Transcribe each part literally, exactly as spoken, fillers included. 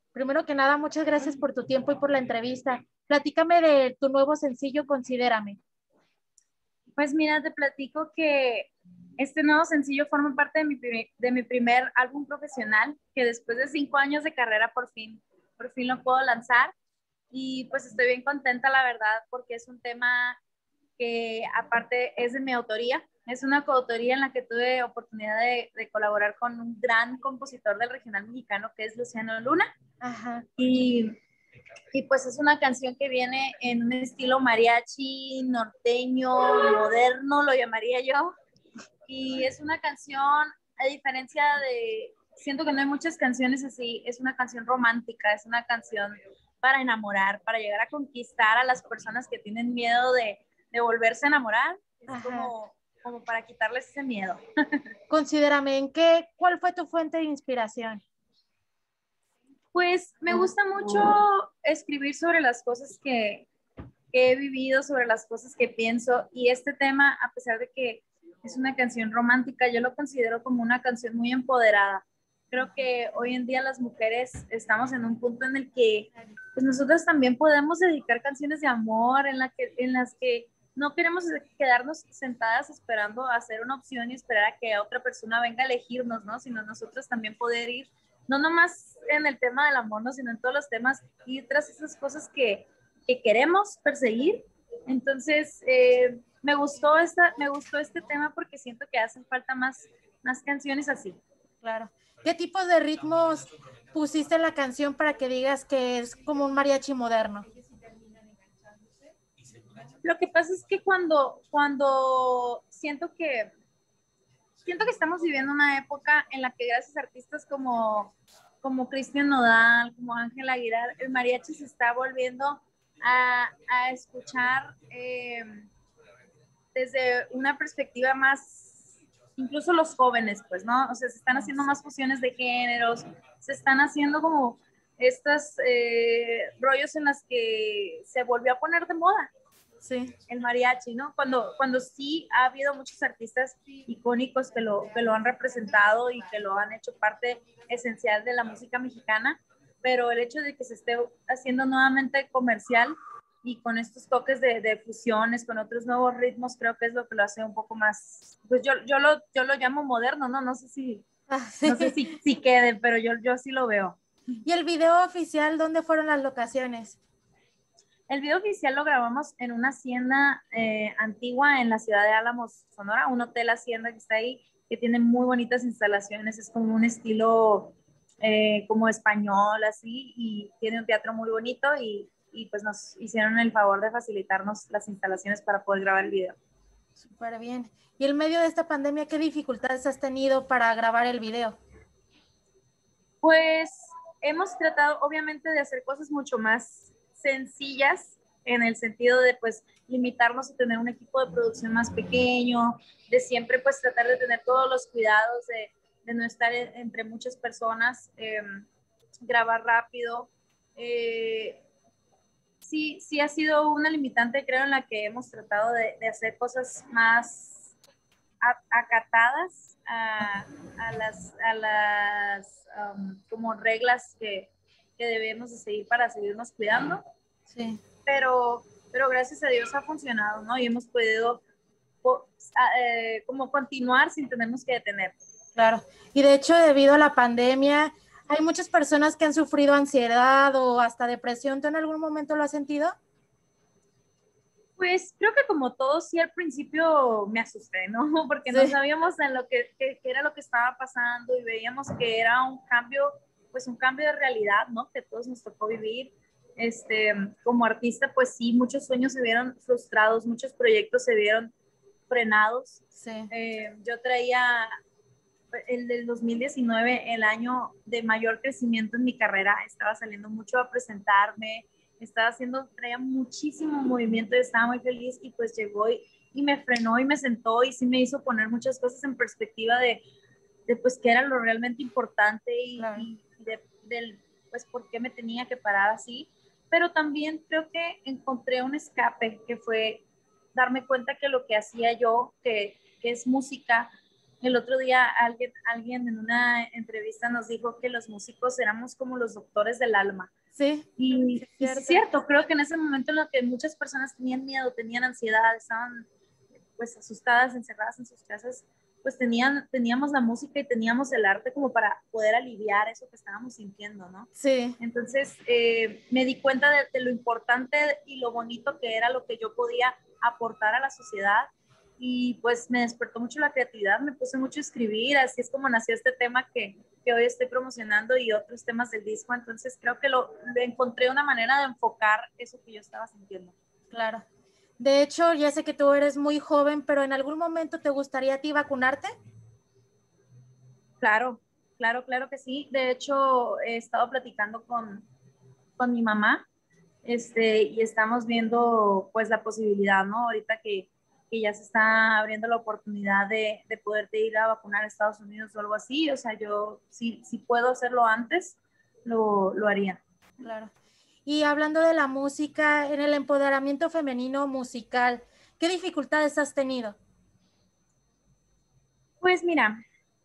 Primero que nada, muchas gracias por tu tiempo y por la entrevista. Platícame de tu nuevo sencillo, Considérame. Pues mira, te platico que este nuevo sencillo forma parte de mi, primer, de mi primer álbum profesional, que después de cinco años de carrera por fin, por fin lo puedo lanzar. Y pues estoy bien contenta, la verdad, porque es un tema que aparte es de mi autoría. Es una coautoría en la que tuve oportunidad de, de colaborar con un gran compositor del regional mexicano, que es Luciano Luna. Ajá. Y Y pues es una canción que viene en un estilo mariachi, norteño, moderno, lo llamaría yo. Y es una canción, a diferencia de, siento que no hay muchas canciones así, es una canción romántica, es una canción para enamorar, para llegar a conquistar a las personas que tienen miedo de, de volverse a enamorar. Es como, como para quitarles ese miedo. Considérame, ¿en qué, cuál fue tu fuente de inspiración? Pues me gusta mucho escribir sobre las cosas que, que he vivido, sobre las cosas que pienso, y este tema, a pesar de que es una canción romántica, yo lo considero como una canción muy empoderada. Creo que hoy en día las mujeres estamos en un punto en el que pues nosotros también podemos dedicar canciones de amor en, la que, en las que no queremos quedarnos sentadas esperando a hacer una opción y esperar a que otra persona venga a elegirnos, ¿no? Sino nosotros también poder ir, no nomás en el tema del amor, ¿no? Sino en todos los temas, ir tras esas cosas que, que queremos perseguir. Entonces, eh, me, gustó esta, me gustó este tema porque siento que hacen falta más, más canciones así. Claro. ¿Qué tipo de ritmos pusiste en la canción para que digas que es como un mariachi moderno? Lo que pasa es que cuando, cuando siento que siento que estamos viviendo una época en la que gracias a artistas como, como Cristian Nodal, como Ángel Aguilar, el mariachi se está volviendo a, a escuchar eh, desde una perspectiva más, incluso los jóvenes, pues, ¿no? O sea, se están haciendo más fusiones de géneros, se están haciendo como estos eh, rollos en las que se volvió a poner de moda. Sí. El mariachi, ¿no? Cuando, cuando sí ha habido muchos artistas icónicos que lo, que lo han representado y que lo han hecho parte esencial de la música mexicana, pero el hecho de que se esté haciendo nuevamente comercial y con estos toques de, de fusiones, con otros nuevos ritmos, creo que es lo que lo hace un poco más, pues yo, yo, lo, yo lo llamo moderno, ¿no? No sé si, Ah, sí. no sé si, si quede, pero yo, yo sí lo veo. ¿Y el video oficial, dónde fueron las locaciones? El video oficial lo grabamos en una hacienda eh, antigua en la ciudad de Álamos, Sonora, un hotel hacienda que está ahí, que tiene muy bonitas instalaciones, es como un estilo eh, como español, así, y tiene un teatro muy bonito y, y pues nos hicieron el favor de facilitarnos las instalaciones para poder grabar el video. Súper bien. ¿Y en medio de esta pandemia, qué dificultades has tenido para grabar el video? Pues hemos tratado obviamente de hacer cosas mucho más sencillas en el sentido de pues limitarnos a tener un equipo de producción más pequeño, de siempre pues tratar de tener todos los cuidados de, de no estar en, entre muchas personas, eh, grabar rápido. Eh, sí, sí ha sido una limitante creo en la que hemos tratado de, de hacer cosas más acatadas a, a las, a las um, como reglas que, que debemos de seguir para seguirnos cuidando. Sí. Pero, pero gracias a Dios ha funcionado, ¿no? Y hemos podido eh, como continuar sin tenernos que detener. Claro. Y de hecho, debido a la pandemia, hay muchas personas que han sufrido ansiedad o hasta depresión. ¿Tú en algún momento lo has sentido? Pues creo que como todos, sí al principio me asusté, ¿no? Porque Sí. no sabíamos en lo que, que, que era lo que estaba pasando y veíamos que era un cambio, pues un cambio de realidad, ¿no? Que todos nos tocó vivir. Este, como artista, pues sí, muchos sueños se vieron frustrados, muchos proyectos se vieron frenados. Sí. Eh, yo traía el del dos mil diecinueve, el año de mayor crecimiento en mi carrera, estaba saliendo mucho a presentarme, estaba haciendo, traía muchísimo movimiento y estaba muy feliz y pues llegó y, y me frenó y me sentó y sí me hizo poner muchas cosas en perspectiva de, de pues qué era lo realmente importante y, Claro. y de, del pues por qué me tenía que parar así, pero también creo que encontré un escape que fue darme cuenta que lo que hacía yo, que, que es música, El otro día alguien, alguien en una entrevista nos dijo que los músicos éramos como los doctores del alma. Sí. Y, Sí, y sí es cierto, creo que en ese momento en lo que muchas personas tenían miedo, tenían ansiedad, estaban pues asustadas, encerradas en sus casas, pues tenían, teníamos la música y teníamos el arte como para poder aliviar eso que estábamos sintiendo, ¿no? Sí. Entonces eh, me di cuenta de, de lo importante y lo bonito que era lo que yo podía aportar a la sociedad, y pues me despertó mucho la creatividad, me puse mucho a escribir, así es como nació este tema que, que hoy estoy promocionando y otros temas del disco. Entonces creo que lo, le encontré una manera de enfocar eso que yo estaba sintiendo. Claro. De hecho, ya sé que tú eres muy joven, pero ¿en algún momento te gustaría a ti vacunarte? Claro, claro, claro que sí. De hecho, he estado platicando con, con mi mamá, este, y estamos viendo pues la posibilidad, ¿no? Ahorita que, que ya se está abriendo la oportunidad de, de poderte ir a vacunar a Estados Unidos o algo así. O sea, yo si, si puedo hacerlo antes, lo, lo haría. Claro. Y hablando de la música, en el empoderamiento femenino musical, ¿qué dificultades has tenido? Pues mira,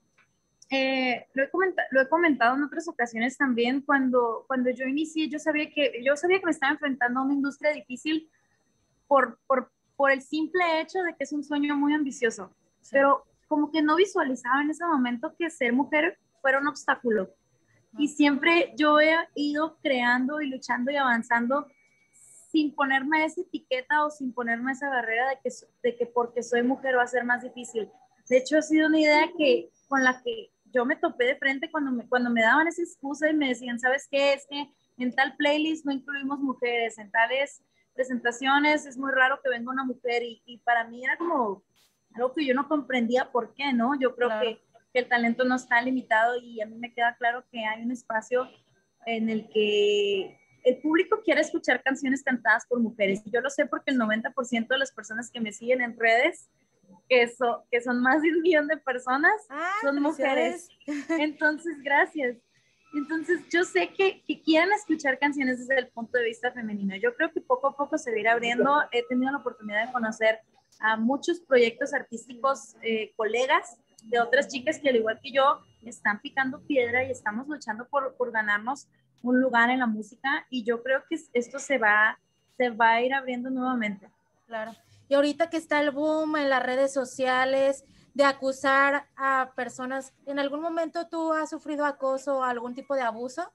eh, lo, he comentado, lo he comentado en otras ocasiones también. Cuando, cuando yo inicié, yo sabía que, yo sabía que me estaba enfrentando a una industria difícil por, por, por el simple hecho de que es un sueño muy ambicioso, sí. Pero como que no visualizaba en ese momento que ser mujer fuera un obstáculo. No. Y siempre yo he ido creando y luchando y avanzando sin ponerme esa etiqueta o sin ponerme esa barrera de que, de que porque soy mujer va a ser más difícil. De hecho, ha sido una idea que, con la que yo me topé de frente cuando me, cuando me daban esa excusa y me decían, ¿sabes qué? Es que en tal playlist no incluimos mujeres, en tales presentaciones es muy raro que venga una mujer, y, y para mí era como algo que yo no comprendía por qué, ¿no? Yo creo claro. que, que el talento no está limitado, y a mí me queda claro que hay un espacio en el que el público quiere escuchar canciones cantadas por mujeres. Y yo lo sé porque el noventa por ciento de las personas que me siguen en redes, que, so, que son más de un millón de personas, ah, son mujeres. Entonces, gracias. Entonces, yo sé que, que quieren escuchar canciones desde el punto de vista femenino. Yo creo que poco a poco se va a ir abriendo. He tenido la oportunidad de conocer a muchos proyectos artísticos, eh, colegas de otras chicas que al igual que yo están picando piedra y estamos luchando por, por ganarnos un lugar en la música, y yo creo que esto se va, se va a ir abriendo nuevamente. Claro. Y ahorita que está el boom en las redes sociales de acusar a personas, ¿en algún momento tú has sufrido acoso o algún tipo de abuso?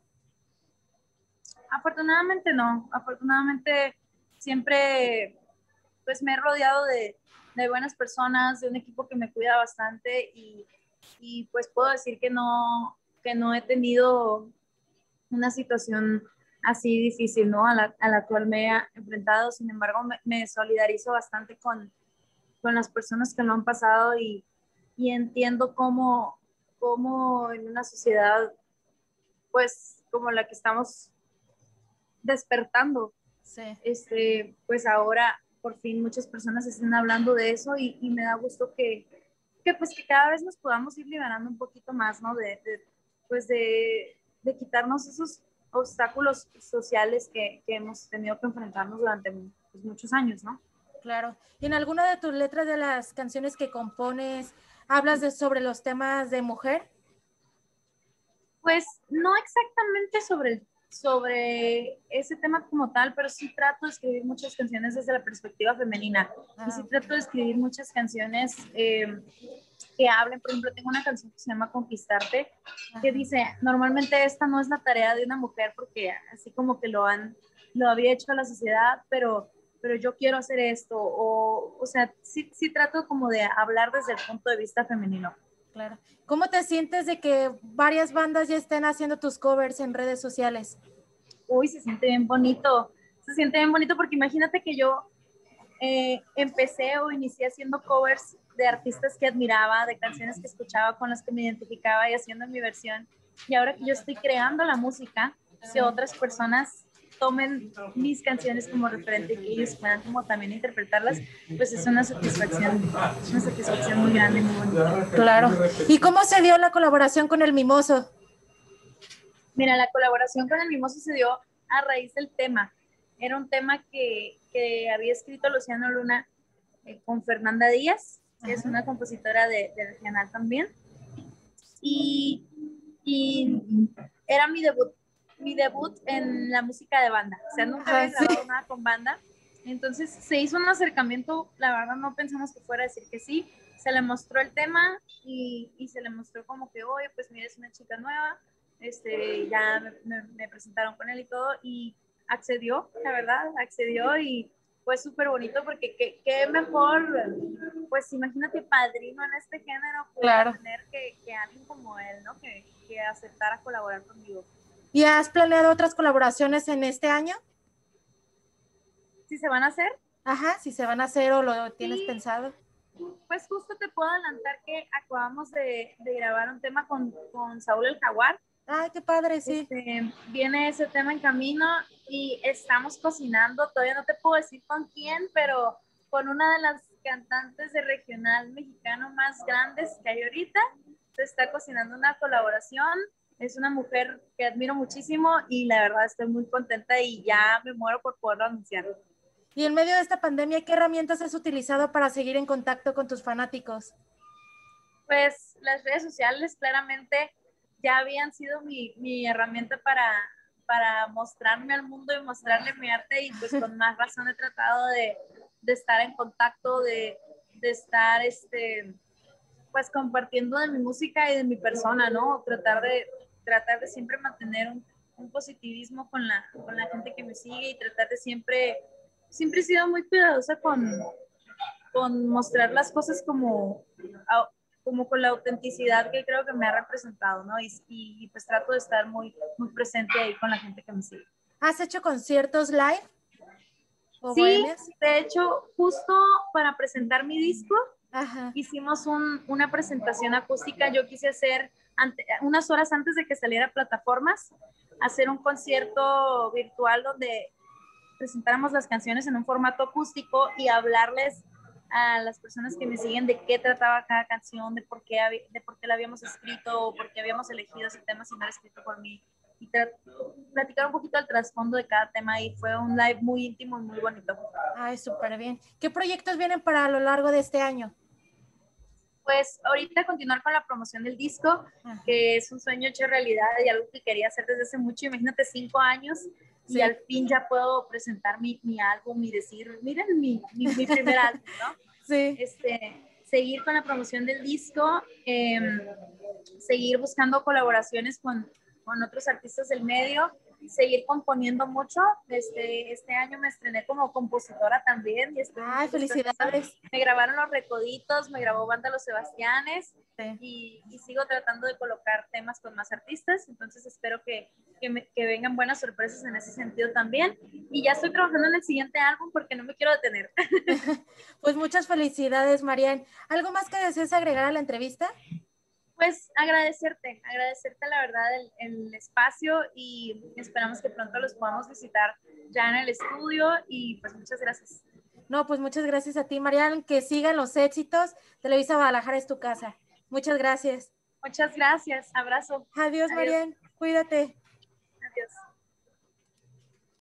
Afortunadamente no, afortunadamente siempre pues me he rodeado de, de buenas personas, de un equipo que me cuida bastante, y, y pues puedo decir que no, que no he tenido una situación así difícil, ¿no? A la, a la cual me he enfrentado. Sin embargo, me, me solidarizo bastante con, con las personas que lo han pasado, y, y entiendo cómo, cómo en una sociedad pues como la que estamos despertando, sí. este, pues ahora por fin muchas personas están hablando de eso, y, y me da gusto que, que pues que cada vez nos podamos ir liberando un poquito más, ¿no? De, de pues de, de quitarnos esos obstáculos sociales que, que hemos tenido que enfrentarnos durante pues, muchos años, ¿no? Claro. ¿Y en alguna de tus letras de las canciones que compones hablas de, sobre los temas de mujer? Pues no exactamente sobre, sobre ese tema como tal, pero sí trato de escribir muchas canciones desde la perspectiva femenina. Ah, y sí trato de escribir muchas canciones eh, que hablen. Por ejemplo, tengo una canción que se llama Conquistarte, ajá, que dice, normalmente esta no es la tarea de una mujer, porque así como que lo han, lo había hecho la sociedad, pero, pero yo quiero hacer esto, o, o sea, sí, sí trato como de hablar desde el punto de vista femenino. Claro. ¿Cómo te sientes de que varias bandas ya estén haciendo tus covers en redes sociales? Uy, se siente bien bonito, se siente bien bonito, porque imagínate que yo eh, empecé o inicié haciendo covers de artistas que admiraba, de canciones que escuchaba, con las que me identificaba, y haciendo mi versión, y ahora que yo estoy creando la música, que otras personas tomen mis canciones como referente y que ellos puedan como también interpretarlas, pues es una satisfacción, es una satisfacción muy grande y muy bonita. Claro. ¿Y cómo se dio la colaboración con El Mimoso? Mira, la colaboración con El Mimoso se dio a raíz del tema. Era un tema que, que había escrito Luciano Luna eh, con Fernanda Díaz, que es una compositora de, de regional también. Y, y era mi debut, mi debut en la música de banda. O sea, nunca había Ajá, grabado sí. nada con banda. Entonces se hizo un acercamiento, la verdad no pensamos que fuera a decir que sí. Se le mostró el tema y, y se le mostró como que, oye, pues mira, es una chica nueva. Este, ya me, me, me presentaron con él y todo. Y accedió, la verdad, accedió y fue súper bonito porque qué, qué mejor, pues imagínate, padrino en este género pudiera Claro. tener que, que alguien como él, ¿no? Que, que aceptara colaborar conmigo. ¿Y has planeado otras colaboraciones en este año? ¿Sí se van a hacer? Ajá, si se van a hacer o lo tienes Sí, pensado. pues justo te puedo adelantar que acabamos de, de grabar un tema con, con Saúl el Jaguar. Ay, qué padre, sí. Este, viene ese tema en camino y estamos cocinando, todavía no te puedo decir con quién, pero con una de las cantantes de regional mexicano más grandes que hay ahorita, se está cocinando una colaboración. Es una mujer que admiro muchísimo y la verdad estoy muy contenta y ya me muero por poderlo anunciar. Y en medio de esta pandemia, ¿qué herramientas has utilizado para seguir en contacto con tus fanáticos? Pues las redes sociales claramente ya habían sido mi, mi herramienta para, para mostrarme al mundo y mostrarle mi arte y pues con más razón he tratado de, de estar en contacto, de, de estar este, pues compartiendo de mi música y de mi persona, ¿no? Tratar de, tratar de siempre mantener un, un positivismo con la, con la gente que me sigue y tratar de siempre, siempre he sido muy cuidadosa con, con mostrar las cosas como, como con la autenticidad que creo que me ha representado, ¿no? Y, y, y pues trato de estar muy, muy presente ahí con la gente que me sigue. ¿Has hecho conciertos live o Sí, bohemias? de hecho, justo para presentar mi disco, Ajá. hicimos un, una presentación acústica. Yo quise hacer, ante, unas horas antes de que saliera a plataformas, hacer un concierto virtual donde presentáramos las canciones en un formato acústico y hablarles a las personas que me siguen de qué trataba cada canción, de por qué, de por qué la habíamos escrito, o por qué habíamos elegido ese tema sin haber escrito por mí. Y platicar un poquito el trasfondo de cada tema y fue un live muy íntimo y muy bonito. Ay, súper bien. ¿Qué proyectos vienen para a lo largo de este año? Pues ahorita continuar con la promoción del disco, ajá, que es un sueño hecho realidad y algo que quería hacer desde hace mucho. Imagínate, cinco años y sí, al fin ya puedo presentar mi, mi álbum y decir, miren mi, mi, mi primer álbum, ¿no? Sí. Este, seguir con la promoción del disco, eh, seguir buscando colaboraciones con, con otros artistas del medio, seguir componiendo mucho. Este, este año me estrené como compositora también. Y estoy Ay, felicidades. Me grabaron Los Recoditos, me grabó Banda Los Sebastianes, sí, y, y sigo tratando de colocar temas con más artistas. Entonces espero que, que, me, que vengan buenas sorpresas en ese sentido también. Y ya estoy trabajando en el siguiente álbum porque no me quiero detener. Pues muchas felicidades, Marian. ¿Algo más que desees agregar a la entrevista? Pues agradecerte, agradecerte la verdad el, el espacio y esperamos que pronto los podamos visitar ya en el estudio y pues muchas gracias. No, pues muchas gracias a ti, Marian, que sigan los éxitos. Televisa Guadalajara es tu casa. Muchas gracias. Muchas gracias, abrazo. Adiós, Adiós. Marian, cuídate. Adiós.